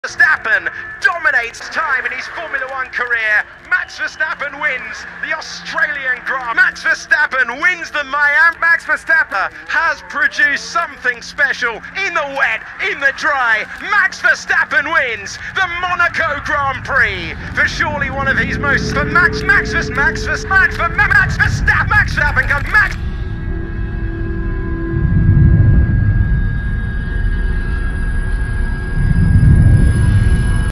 Verstappen dominates time in his Formula One career. Max Verstappen wins the Australian Grand Prix. Max Verstappen wins the Miami. Max Verstappen has produced something special in the wet, in the dry. Max Verstappen wins the Monaco Grand Prix for surely one of his most. For Max Verstappen comes. Max